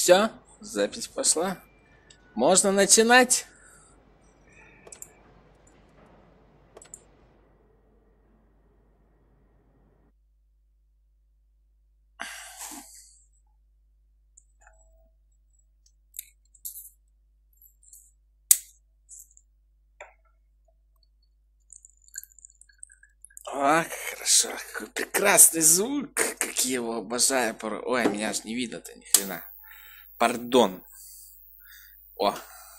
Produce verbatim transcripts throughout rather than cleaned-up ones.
Все, запись пошла. Можно начинать. А, хорошо, какой прекрасный звук, как я его обожаю. Ой, меня аж не видно-то ни хрена. Пардон. О.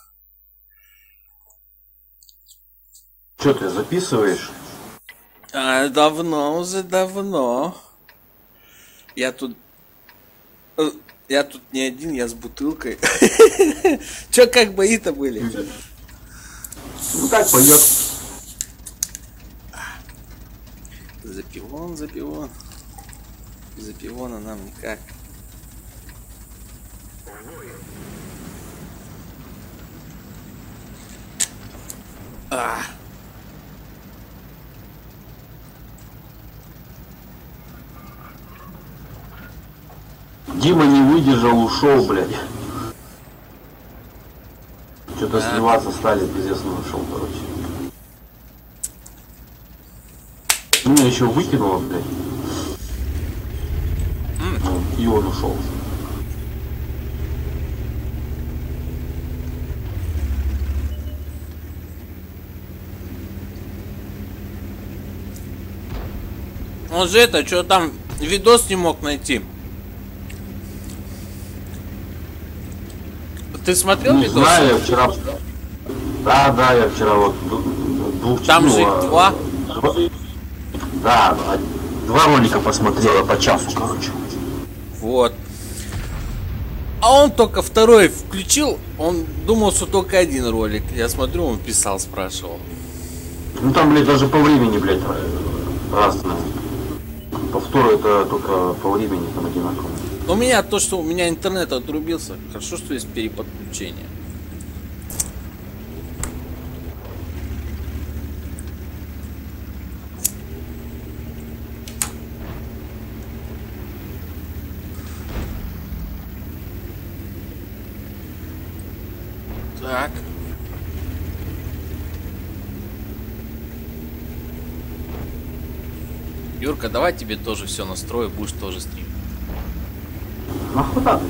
Что ты записываешь? А, давно уже, давно. Я тут... Я тут не один, я с бутылкой. Чё, как бои-то были? Ну так, пойдет. За пивон, за пивон. За пивона нам никак. А. Дима не выдержал, ушел, блядь. Что-то Да. сливаться стали, пиздец, ушел, короче. Меня еще выкинуло, блядь. Mm. И он ушел. Он же это, что там, видос не мог найти. Ты смотрел Не видос? знаю, я вчера... Да, да, я вчера вот двух... Там ну, же их а, два. Да, два ролика посмотрела по часу, короче. Вот. А он только второй включил, он думал, что только один ролик. Я смотрю, он писал, спрашивал. Ну там, блядь, даже по времени, блядь, разное. Повтор это только по времени там одинаково. У меня то, что у меня интернет отрубился. Хорошо, что есть переподключение. Так. Юрка, давай тебе тоже все настрою, будешь тоже стрим. Нахуй так?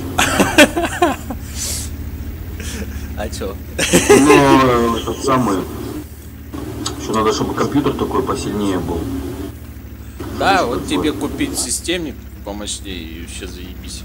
А чё? Ну, тот самый. Еще надо, чтобы компьютер такой посильнее был. Да, вот тебе купить системник помощнее и вообще заебись.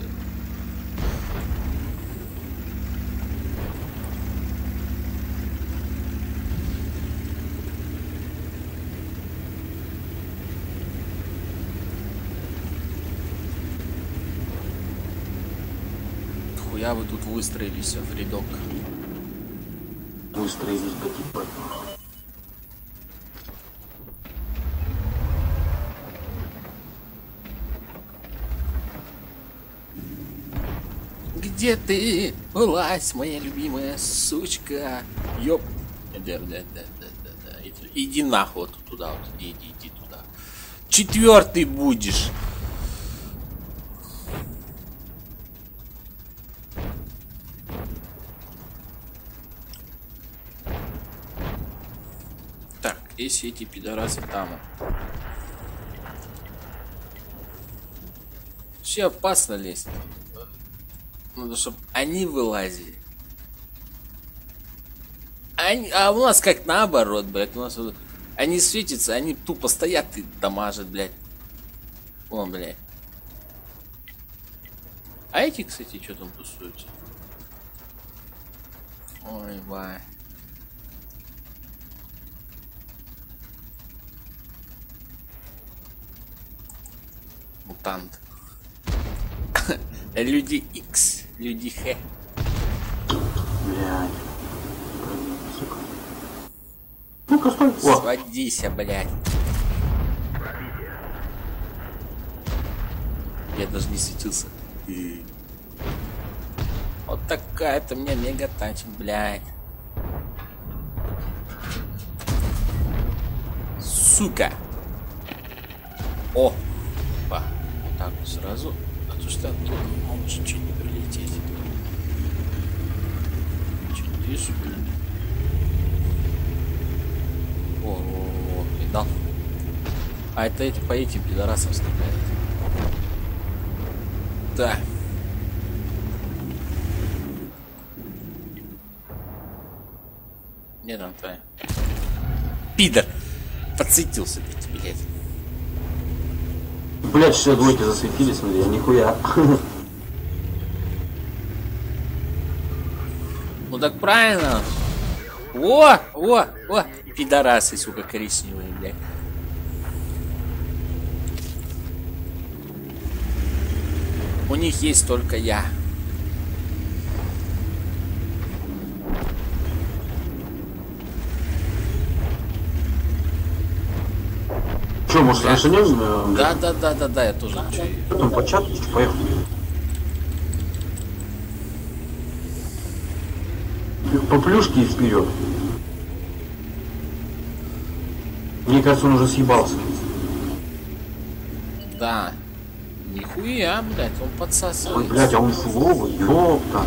Хуя вы тут выстроились в рядок. Выстроились по типу. Где ты былась, моя любимая сучка? Ёп. Да, да, да, да, да, да. Иди, иди нахуй вот туда, вот иди, иди, иди туда. Четвертый будешь. Так, если эти пидорасы там. Вообще опасно лезть. Надо, чтобы они вылазили. Они, а у нас как наоборот, блядь. У нас вот, они светятся, они тупо стоят и дамажат, блядь. Вон, блядь. А эти, кстати, что там тусуются? Ой, бай. Мутант. Люди X, люди Х. Блядь. Сука. Ну-ка, стой. О. Сводися, блядь. Я даже не светился. И... Вот такая-то у меня мега тач, блядь. Сука. О. Па. Так, сразу. что оттуда может чуть-чуть не прилететь. Чуть вижу, блин. О, о, о, видал? А это эти по этим пидорасам стреляют. Да. Не там твоя. Пидор! Подсветился, блядь, блядь. Блять, все двойки засветились, смотри, а нихуя. Ну так правильно. О, о, о, пидорасы, сука, коричневые, блядь. У них есть только я. Че, может, решением? Да, да, да, да, да, я тоже хочу. Потом по чату, поехали. По плюшке и вперед. Мне кажется, он уже съебался. Да. Нихуя, блядь, он подсасывает. Ой, блядь, а он слово, ёпта.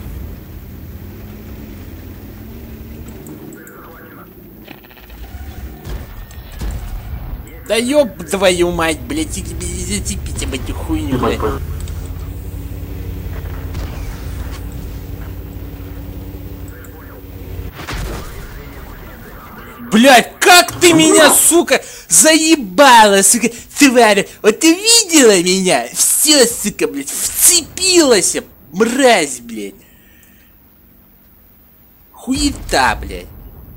Да ёб твою мать, блядь, зацепите об эту хуйню, блядь. Блядь, как ты меня, сука, заебала, сука, тварь. Вот ты видела меня? Все, сука, блядь, вцепилась, мразь, блядь. Хуета, блядь.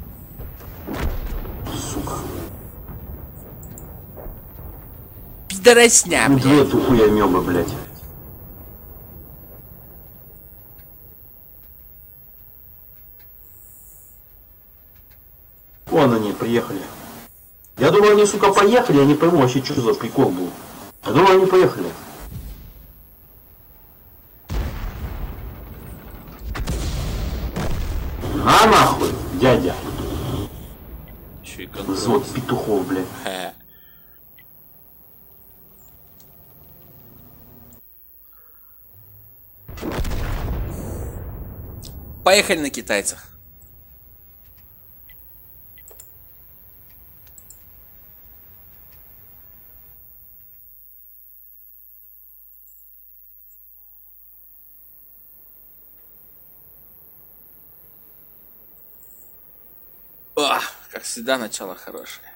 Сука. Пидоросня, блядь. Две тупые амебы, блядь. Вон они, приехали. Я думаю, они, сука, поехали, я не пойму вообще, что за прикол был. Я думаю, они поехали. На нахуй, дядя. Взвод петухов, блядь. Ха. Поехали на китайцах. Ах, как всегда, начало хорошее.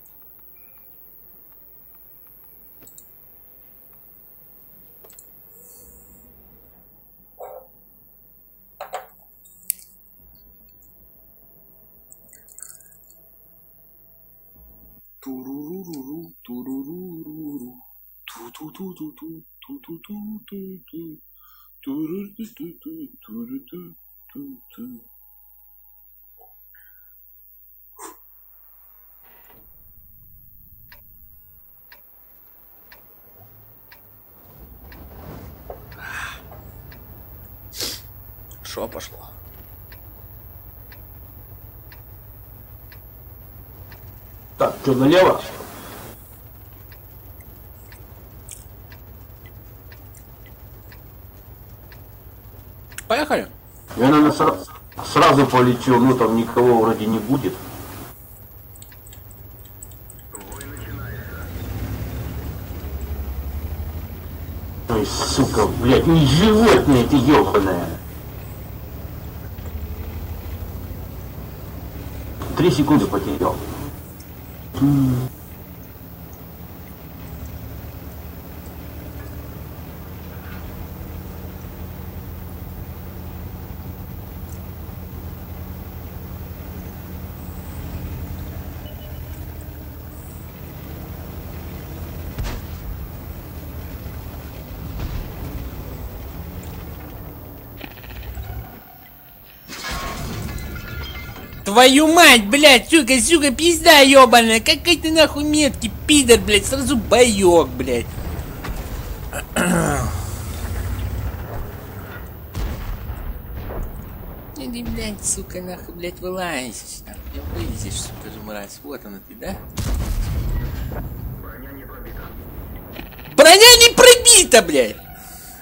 Туруруру, туруруру, ту-ту-ту-ту-ту, ту-ту-ту-ту-ту, туру-ту-ту-ту, туру-ту-ту-ту. Шо пошло? Так, что, налево? Поехали. Я, наверное, сра сразу полетел, ну там никого вроде не будет. Ой, сука, блядь, не животное ты ёбаное. Три секунды потерял. Твою мать, блядь, сука, сука, пизда ебаная. Какой ты нахуй меткий, пидор, блядь, сразу боек, блядь. Иди, блядь, сука, нахуй, блядь, вылазишь. Я вылезешь, сука же, мразь. Вот она ты, да? Броня не пробита. Броня не пробита, блядь.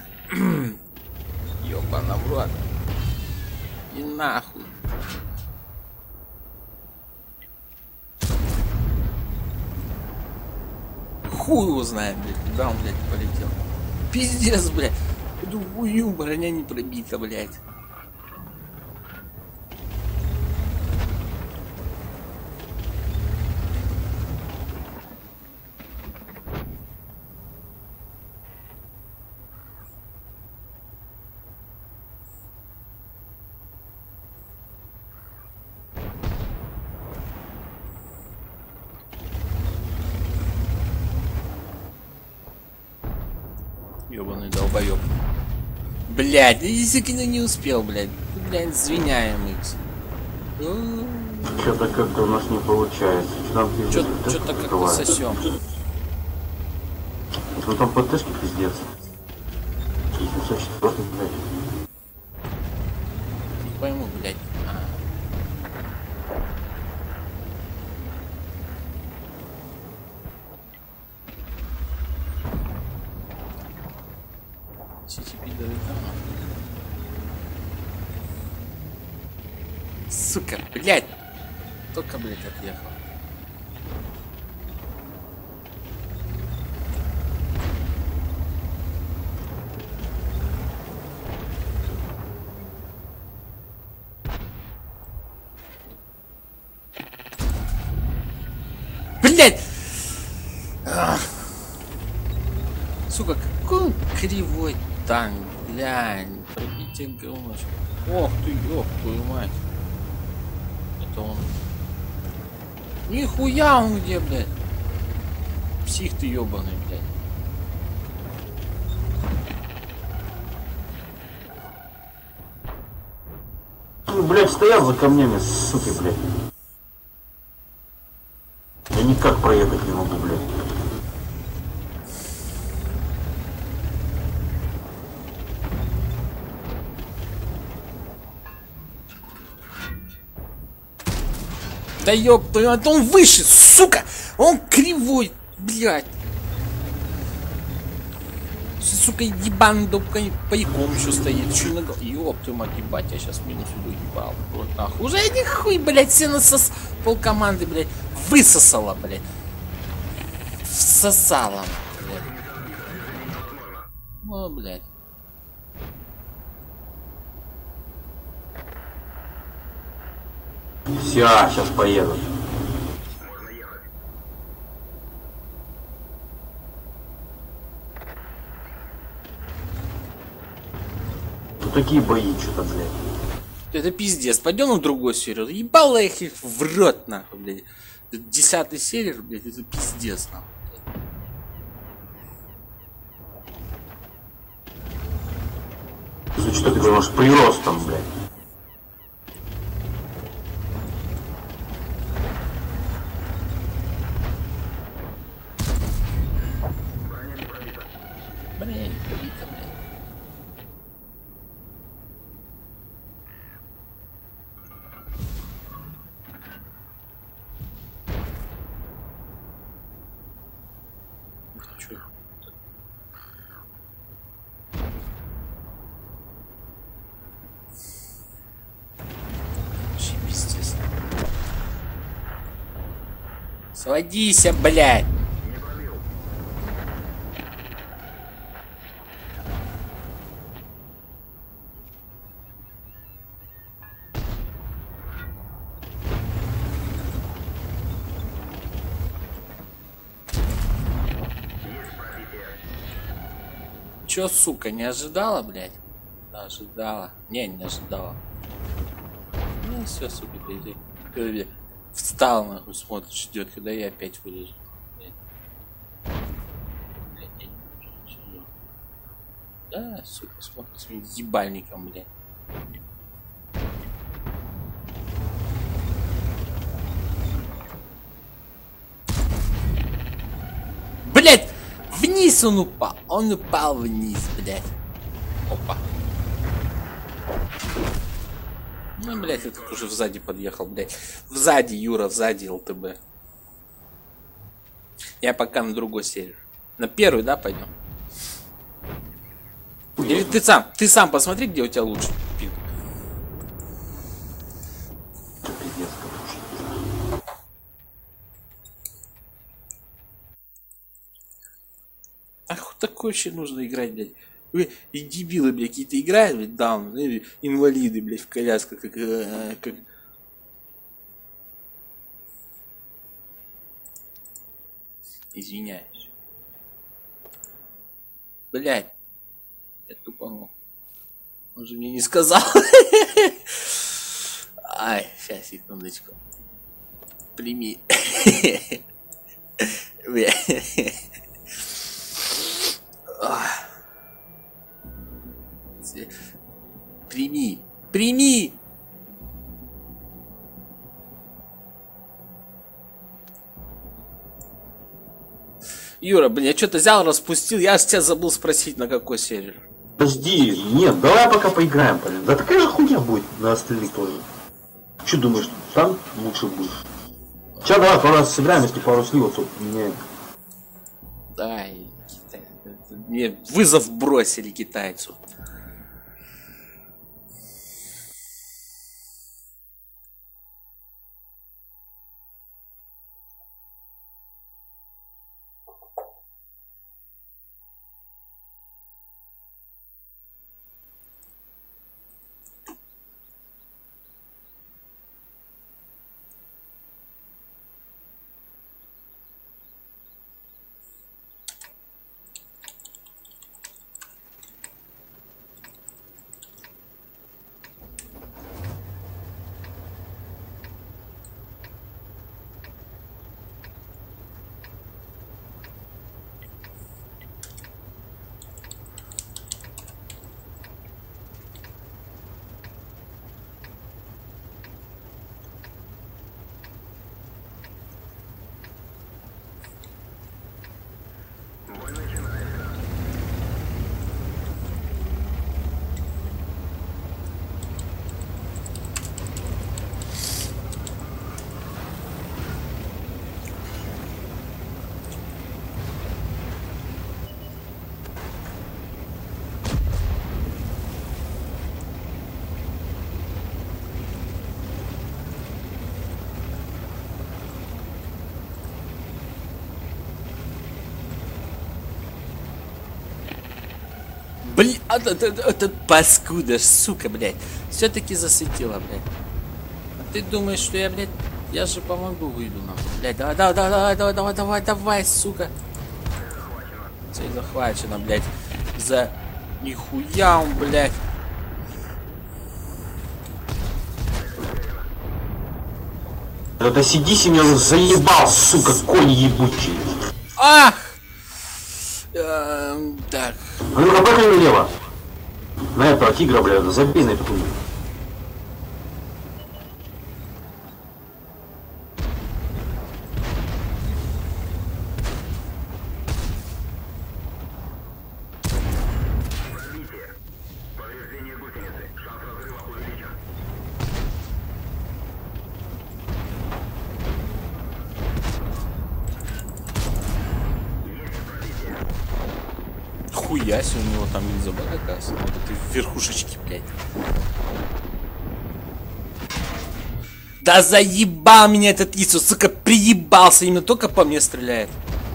рот. И нахуй. Хуй его знает, блядь, куда он, блядь, полетел. Пиздец, блядь. Иду хую, броня не пробита, блядь. Ёбаный долбоёб. Блядь, если не успел, блядь. Блядь, извиняем икс. Что-то как-то у нас не получается. Что-то как-то сосем. Ну там ПТшки пиздец. семьсот четыре, блядь. Не пойму, блядь. А. Сука, блядь. Только, блядь, отъехал. Блядь! Ах. Сука, какой он кривой танк, глянь. Пробитие говночка. Ох ты, ёб твою мать. Это он. Нихуя он где, блядь? Псих ты ёбаный, блядь. Ну, блядь, стоял за камнями, суки, блядь. Я никак проехать не могу, блядь. Да ёб твою мать, он выше, сука! Он кривой, блядь. Сука, ебаный допкой пайком еще стоит. Чё на гол... Ёб твою мать, ебать, я сейчас минус иду, ебал. Вот нахуй. Уже один хуй, блядь, все насос... Пол команды, блядь, высосала, блядь. Всосала, блядь. О, блядь. Все, сейчас поеду. Ну такие бои что-то, блядь. Это пиздец. Пойдем на другой сервер. Ебало их в рот, нахуй, блядь. Десятый сервер, блядь, это пиздец, нахуй. Что ты говоришь, приростом, блядь. Броня не пробита, блядь. Чё? Вообще пиздец. Сводись, блядь. Чё, сука, не ожидала, блядь? Да, ожидала. Не, не ожидала. Ну все, сука, иди. Встал, нахуй, смотришь, ждет, когда я опять вылезу. Да, сука, смотрит своим ебальником, блядь. Блядь! Вниз он упал. Он упал вниз, блядь. Опа. Ну, блядь, этот уже сзади подъехал, блядь. Сзади, Юра, сзади ЛТБ. Я пока на другой сервер. На первый, да, пойдем? Или ты сам? Ты сам посмотри, где у тебя лучше. Ах, такое вообще нужно играть, блядь. Вы и дебилы, блядь, какие-то играют, блядь, даун, инвалиды, блядь, в колясках, как, э, как... Извиняюсь. Блядь. Я тупанул. Он же мне не сказал. Ай, сейчас, секундочку. Прими. Прими. Прими. Юра, блин, я что-то взял, распустил. Я аж тебя забыл спросить, на какой сервер. Подожди, нет, давай пока поиграем, блин. Да такая же хуйня будет на остальных тоже. Че думаешь, там лучше будет? Сейчас давай пару раз сыграем, если пару сливов, то мне... Дай, мне вызов бросили китайцу. Блин, этот паскуда, сука, блядь. Все-таки засветила, блядь. А ты думаешь, что я, блядь, я же помогу, выйду нахуй. Блядь, давай, давай, давай, давай, давай, давай, давай, сука. Цель захвачена, блядь. За нихуя он, блядь. Да сиди себе, он заебал, сука, конь ебучий. Ах! Эм, так. А ну-ка, пока налево. На этого тигра, блядь, забей на эту хуйню. Хуя себе, у него там нельзябаг, оказывается. Вот этой верхушечки, блядь. Да заебал меня этот Ису, сука, приебался, именно только по мне стреляет.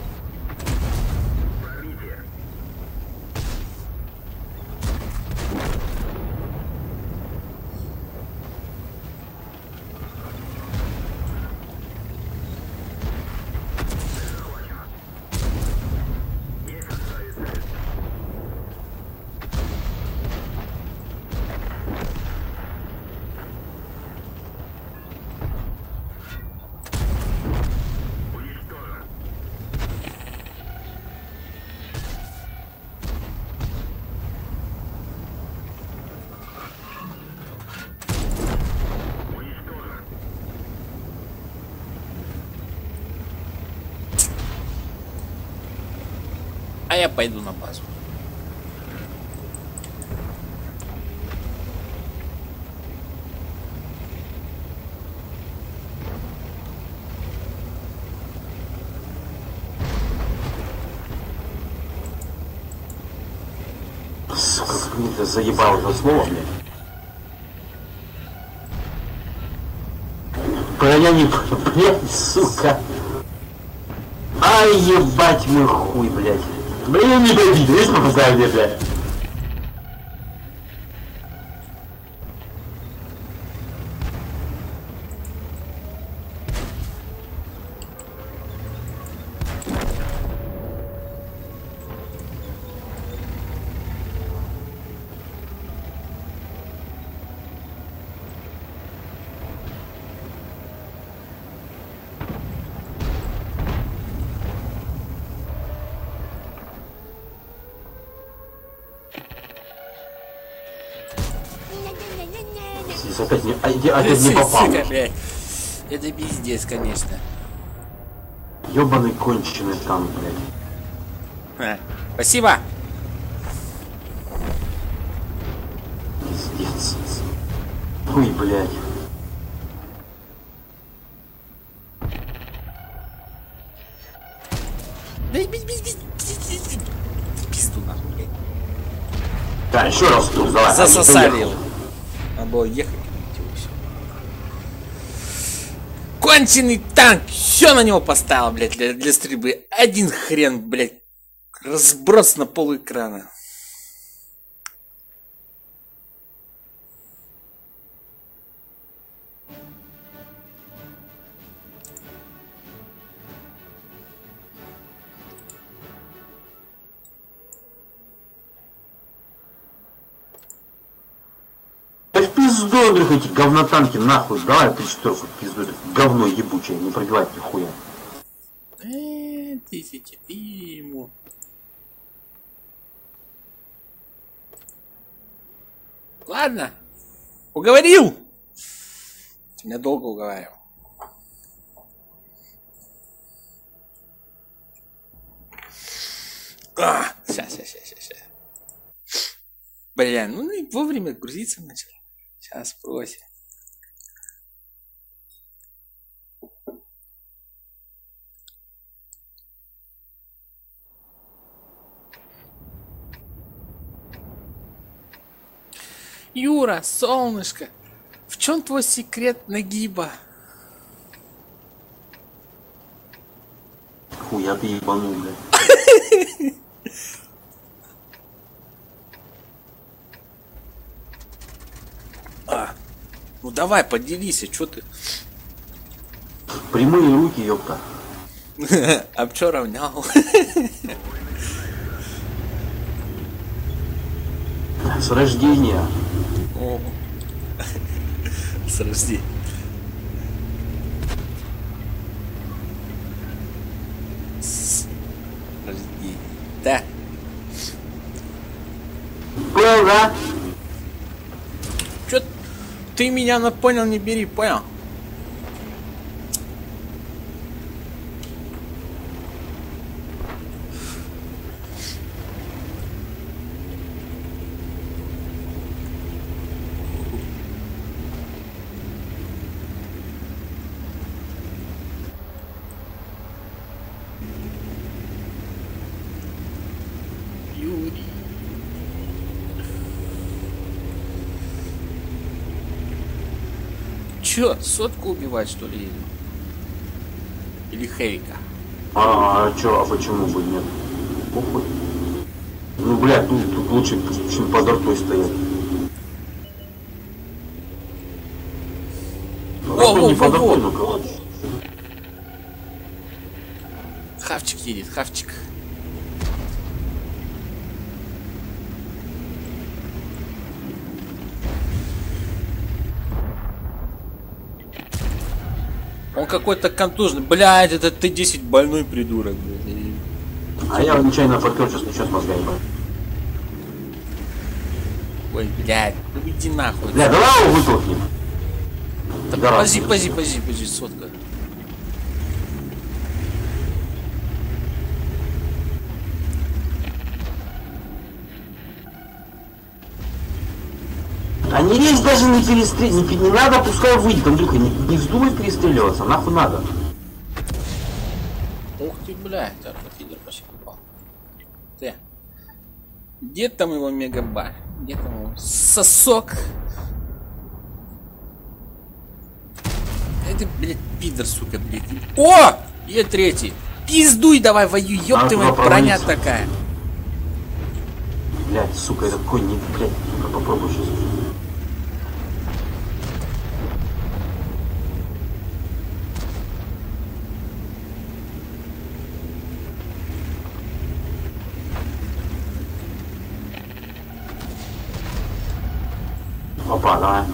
А я пойду на базу. Сука, как мне это заебало это слово, блядь. Я не понял, блядь, сука. Ай, ебать мой хуй, блядь. Блин, не пойди, видишь, попускай мне, блядь. Опять не, опять не попал. Сука, блядь. Это пиздец, конечно. Ёбаный конченый там, блядь. А, спасибо. Пиздец. Ой, блядь. Пизду нахуй, блядь. Да, еще раз тут давай. Засосали его. Надо было ехать. Конченый танк! Все на него поставил, блядь, для, для стрельбы. Один хрен, блядь. Разброс на пол экрана. Да в пизду, Андрюха, эти говнотанки, нахуй. Давай три четверку в пизду, это говно ебучее, не пробивать нихуя. Эээ, тысячи, ты ему. Ладно, уговорил. Ты меня долго уговаривал. А, сейчас, сейчас, сейчас, сейчас. Бля, ну и вовремя грузиться начал. Сейчас спросим. Юра, солнышко, в чем твой секрет нагиба? Хуя ты ебанул, блядь. А, ну давай, поделись, а чё ты? Прямые руки, ёпта. А чё равнял? С рождения. О, с рождения. С рождения. Да. Понял, да? Чё ты меня на понял, не бери, понял? Юрий. Чё, сотку убивать, что ли? Или Хейка? А, а чё, а почему бы нет? Похуй. Ну, блядь, тут, тут лучше, чем под артой стоять. Во, во, не во, под артой, во. ну короче. Хавчик едет, хавчик. Он какой-то контужный. Блядь, это Т десять больной придурок, блядь. А я нечаянно факел сейчас ничего с мозгами. Ой, блядь, ну иди нахуй. Бля, давай его вытолкнем. Да пози, пози, пози, пози, сотка. А не лезь даже не перестрелить, не, не надо, пускай выйдет, Андрюха, не, не вздумай перестреливаться, нахуй надо. Ух ты, блядь, арфидер почти попал. Ты. Где там его мегабар? Где там его сосок? Это, блядь, пидор, сука, блядь. О! Я третий. Пиздуй давай, воюй, ёб ты мой, броня такая. Блядь, сука, это какой не, блядь, ну-ка попробуй сейчас. Опа, давай.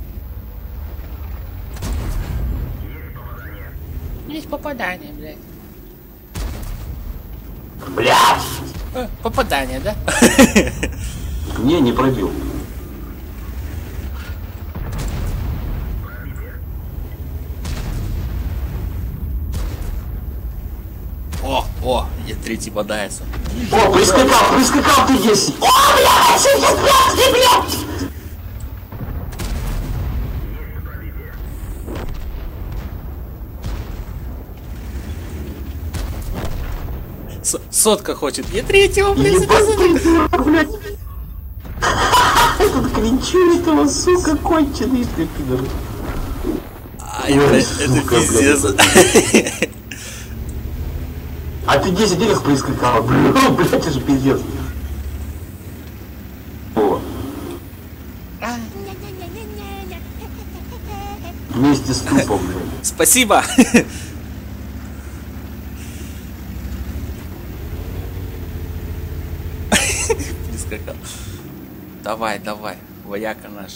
Есть попадание, блядь. Блядь! Э, попадание, да? Не, не пробил. О, о, я третий бодается. О, прискакал, прискакал ты есть. О, блядь, сейчас, блядь, блядь! Сотка хочет. Я третьего, блядь, Ебать, блядь. Этот клинчует его, сука, конченый ты, пидор. Ай, блядь, это пиздец. А ты десять денег прискакал, блядь, блядь, это же пиздец. О. Вместе с трупом, блядь. Спасибо. Прискакал. Давай, давай, вояка наш.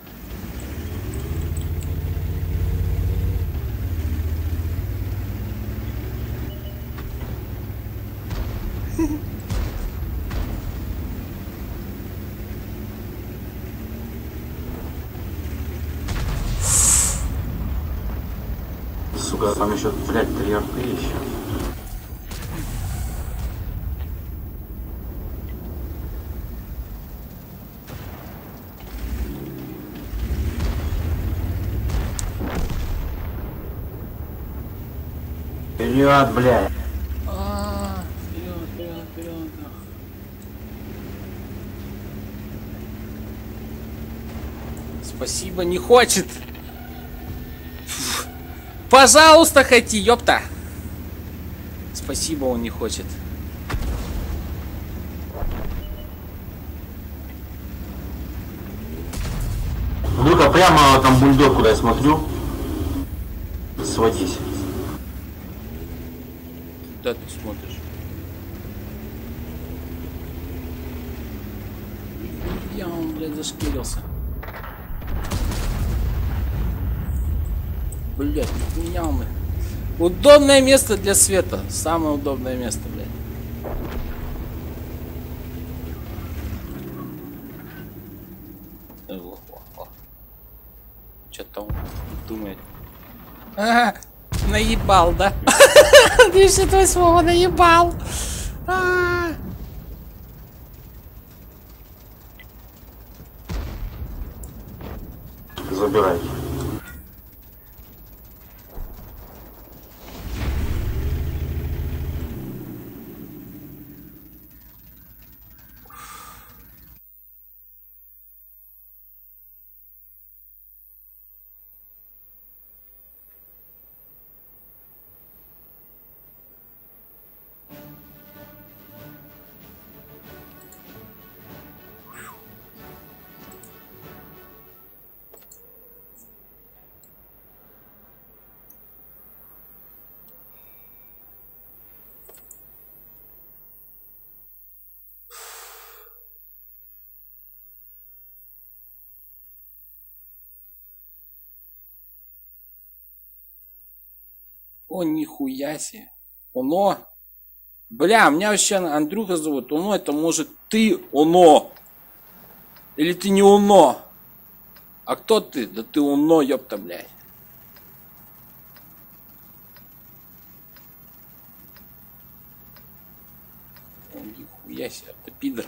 Сука, там еще, блядь, три арты еще. Вперед, блядь. А, вперед, вперед, вперед. Спасибо, не хочет. Фу. Пожалуйста, хоти, ёпта. Спасибо, он не хочет. Ну-ка, прямо там бульдог, куда я смотрю. Сводись. Куда ты смотришь? Я он, блядь, зашкирился. Блядь, меня мы. Удобное место для света. Самое удобное место, блядь. Что-то он думает. А, наебал, да? двести восьмого наебал. А. Забирай. О, нихуя себе. Оно. Бля, меня вообще Андрюха зовут. Оно, это может ты, оно. Или ты не оно. А кто ты? Да ты оно, ёпта, блядь. О, нихуя себе, ты пидор.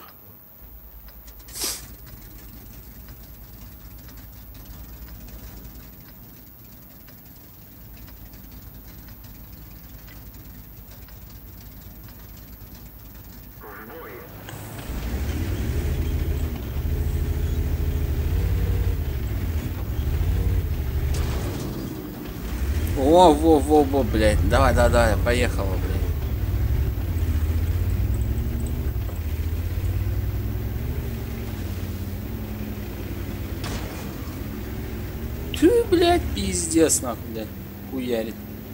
Во, во, во, во, блядь. Давай, давай, давай, поехала, блядь. блядь, пиздец, нахуй, блядь, хуярит.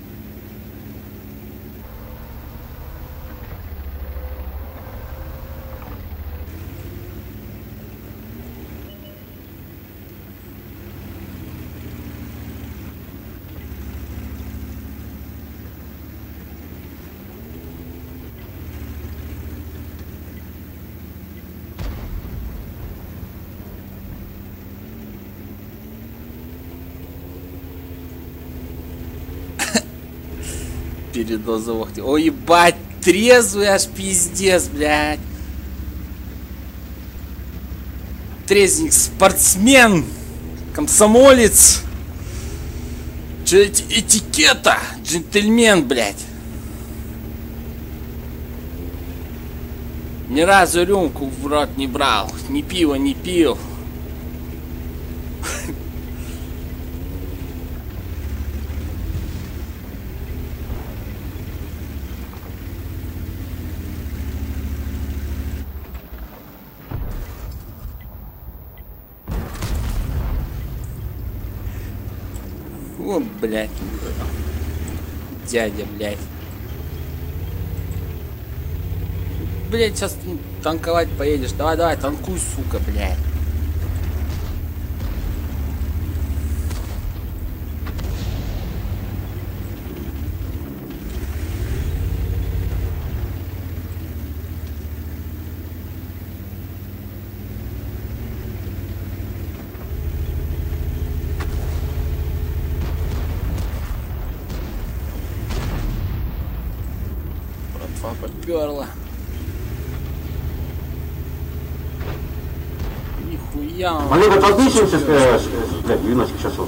Передоза вахты. Ой, ебать, трезвый аж пиздец, блядь. Трезник, спортсмен, комсомолец. Че этикета, джентльмен, блядь. Ни разу рюмку в рот не брал, ни пива не пил. О, блядь. Дядя, блядь. Блядь, сейчас танковать поедешь. Давай, давай, танкуй, сука, блядь. Поперла. Нихуя. Малика, толкнись, блядь, девяносто часов.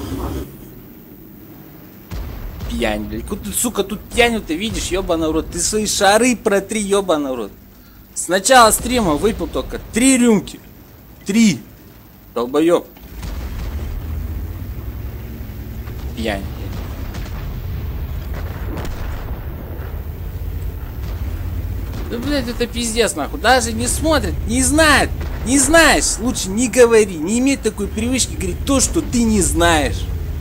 Пьянь, блядь. Ты, сука, тут пьяню ты видишь, ёбаный рот. Ты свои шары протри, ёбаный рот. С начала стрима выпил только три рюмки. Три. Долбоёб. Пьянь. Да, блядь, это пиздец, нахуй. Даже не смотрит, не знает. Не знаешь, лучше не говори. Не имей такой привычки говорить то, что ты не знаешь.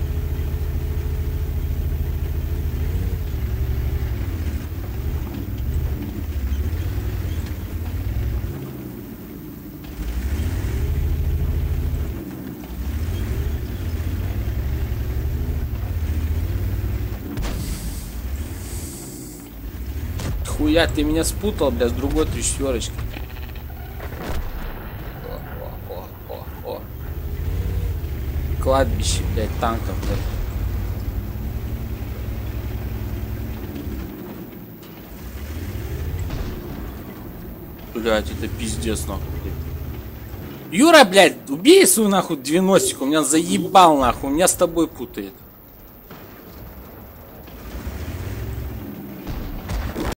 Хуя, ты меня спутал, бля, с другой три четверочки. О, о, о, о. Кладбище, блядь, танков, блядь. Блядь, это пиздец, нахуй, блядь. Юра, блядь, убей свою, нахуй, девяностику. Меня заебал, нахуй. Меня с тобой путает.